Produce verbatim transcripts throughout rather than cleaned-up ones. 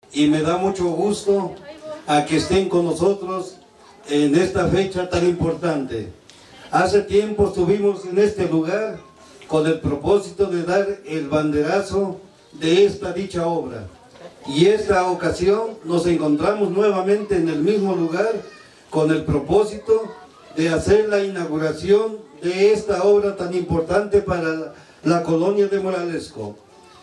y me da mucho gusto a que estén con nosotros en esta fecha tan importante. Hace tiempo estuvimos en este lugar con el propósito de dar el banderazo de esta dicha obra. Y esta ocasión nos encontramos nuevamente en el mismo lugar con el propósito de hacer la inauguración de esta obra tan importante para la colonia de Moralesco.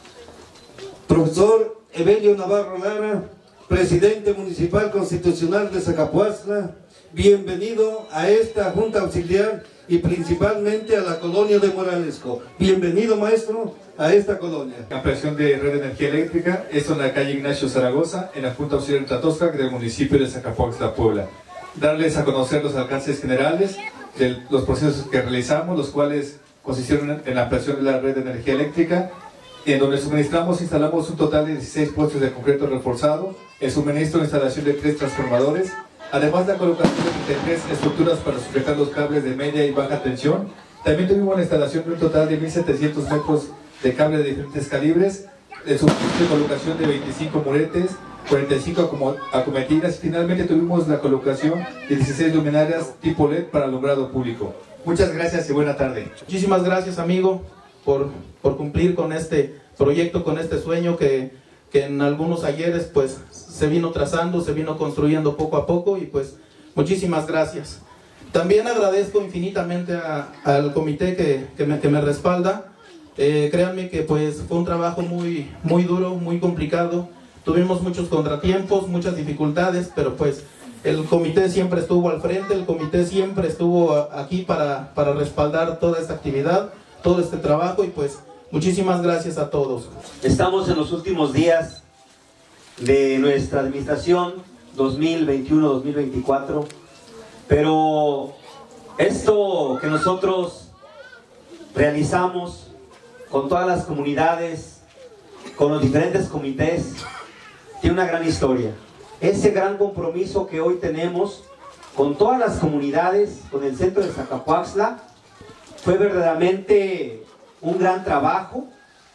Profesor Evelio Navarro Lara, presidente municipal constitucional de Zacapuaxtla, bienvenido a esta Junta Auxiliar y principalmente a la colonia de Moralesco. Bienvenido, maestro, a esta colonia. Ampliación de red de energía eléctrica, esto en la calle Ignacio Zaragoza, en la Junta Auxiliar de Tlatoscac del municipio de Zacapuaxtla, Puebla. Darles a conocer los alcances generales de los procesos que realizamos, los cuales consistieron en la ampliación de la red de energía eléctrica, en donde suministramos, instalamos un total de dieciséis postes de concreto reforzado, el suministro e instalación de tres transformadores, además la colocación de tres estructuras para sujetar los cables de media y baja tensión. También tuvimos la instalación de un total de mil setecientos metros de cable de diferentes calibres, el suministro y colocación de veinticinco muretes, cuarenta y cinco acometidas, y finalmente tuvimos la colocación de dieciséis luminarias tipo L E D para alumbrado público. Muchas gracias y buena tarde. Muchísimas gracias, amigo, por, por cumplir con este proyecto, con este sueño que, que en algunos ayeres pues se vino trazando, se vino construyendo poco a poco, y pues muchísimas gracias. También agradezco infinitamente a, al comité que, que, me, que me respalda. Eh, créanme que pues fue un trabajo muy, muy duro, muy complicado. Tuvimos muchos contratiempos, muchas dificultades, pero pues el comité siempre estuvo al frente, el comité siempre estuvo aquí para, para respaldar toda esta actividad, todo este trabajo, y pues muchísimas gracias a todos. Estamos en los últimos días de nuestra administración dos mil veintiuno dos mil veinticuatro, pero esto que nosotros realizamos con todas las comunidades, con los diferentes comités, tiene una gran historia. Ese gran compromiso que hoy tenemos con todas las comunidades, con el centro de Zacapuaxtla, fue verdaderamente un gran trabajo,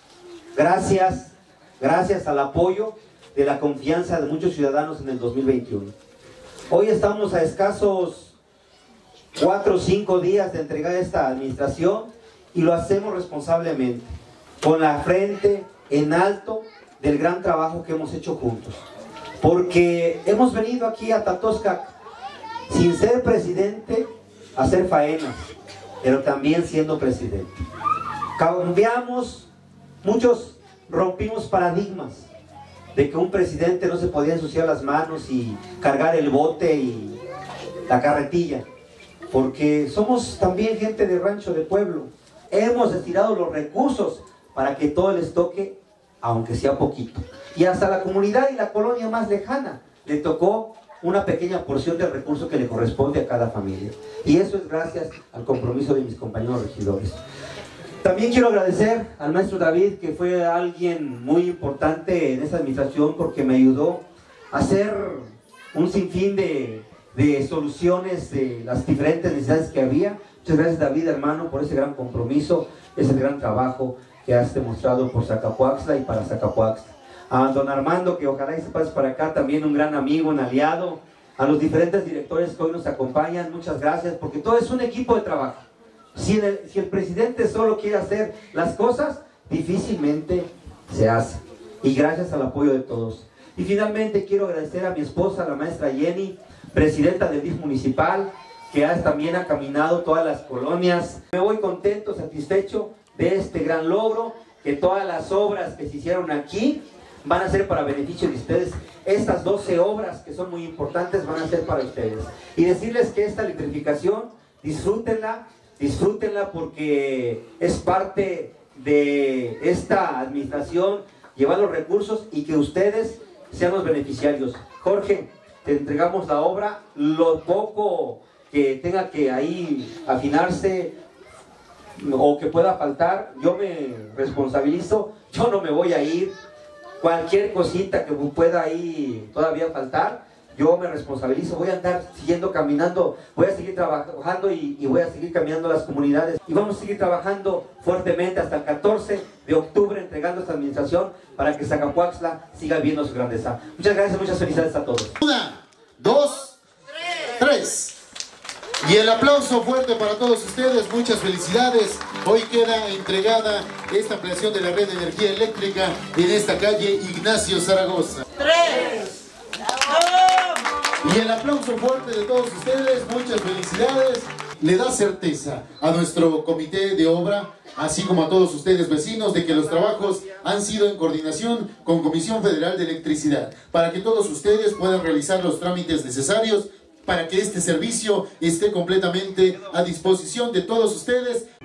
gracias, gracias al apoyo de la confianza de muchos ciudadanos en el dos mil veintiuno. Hoy estamos a escasos cuatro o cinco días de entregar esta administración, y lo hacemos responsablemente, con la frente en alto del gran trabajo que hemos hecho juntos. Porque hemos venido aquí a Tlatoscac sin ser presidente a hacer faenas, pero también siendo presidente. Cambiamos, muchos rompimos paradigmas de que un presidente no se podía ensuciar las manos y cargar el bote y la carretilla, porque somos también gente de rancho, de pueblo. Hemos estirado los recursos para que todo les toque, aunque sea poquito. Y hasta la comunidad y la colonia más lejana le tocó una pequeña porción del recurso que le corresponde a cada familia. Y eso es gracias al compromiso de mis compañeros regidores. También quiero agradecer al maestro David, que fue alguien muy importante en esta administración, porque me ayudó a hacer un sinfín de, de soluciones de las diferentes necesidades que había. Muchas gracias, David, hermano, por ese gran compromiso, ese gran trabajo que has demostrado por Zacapuaxtla y para Zacapuaxtla. A don Armando, que ojalá y se pase para acá, también un gran amigo, un aliado. A los diferentes directores que hoy nos acompañan, muchas gracias, porque todo es un equipo de trabajo. Si el, si el presidente solo quiere hacer las cosas, difícilmente se hace. Y gracias al apoyo de todos. Y finalmente quiero agradecer a mi esposa, la maestra Jenny, presidenta del D I F municipal, que ha, también ha caminado todas las colonias. Me voy contento, satisfecho de este gran logro, que todas las obras que se hicieron aquí van a ser para beneficio de ustedes. Estas doce obras, que son muy importantes, van a ser para ustedes. Y decirles que esta electrificación, disfrútenla, disfrútenla, porque es parte de esta administración llevar los recursos y que ustedes sean los beneficiarios. Jorge, te entregamos la obra, lo poco que tenga que ahí afinarse o que pueda faltar, yo me responsabilizo, yo no me voy a ir. Cualquier cosita que pueda ahí todavía faltar, yo me responsabilizo, voy a andar siguiendo caminando, voy a seguir trabajando y, y voy a seguir caminando a las comunidades y vamos a seguir trabajando fuertemente hasta el catorce de octubre entregando esta administración para que Zacapuaxtla siga viendo su grandeza. Muchas gracias, muchas felicidades a todos. Una, dos, tres. Y el aplauso fuerte para todos ustedes, muchas felicidades. Hoy queda entregada esta ampliación de la red de energía eléctrica en esta calle Ignacio Zaragoza. Tres. Y el aplauso fuerte de todos ustedes, muchas felicidades. Le da certeza a nuestro comité de obra, así como a todos ustedes vecinos, de que los trabajos han sido en coordinación con Comisión Federal de Electricidad, para que todos ustedes puedan realizar los trámites necesarios para que este servicio esté completamente a disposición de todos ustedes